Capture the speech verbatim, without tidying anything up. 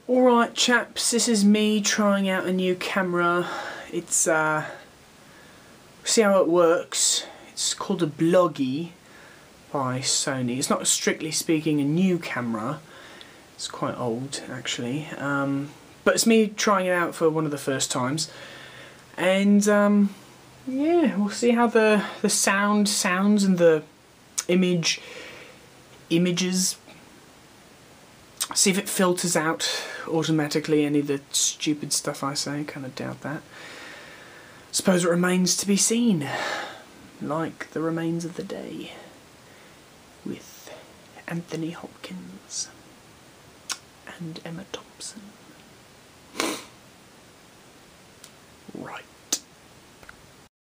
Alright chaps, this is me trying out a new camera. It's, uh, see how it works. It's called a Bloggy by Sony. It's not strictly speaking a new camera. It's quite old actually. Um, but it's me trying it out for one of the first times. And um, yeah, we'll see how the, the sound sounds and the image images. See if it filters out automatically any of the stupid stuff I say. Kind of doubt that. Suppose it remains to be seen. Like the remains of the day. With Anthony Hopkins and Emma Thompson. Right.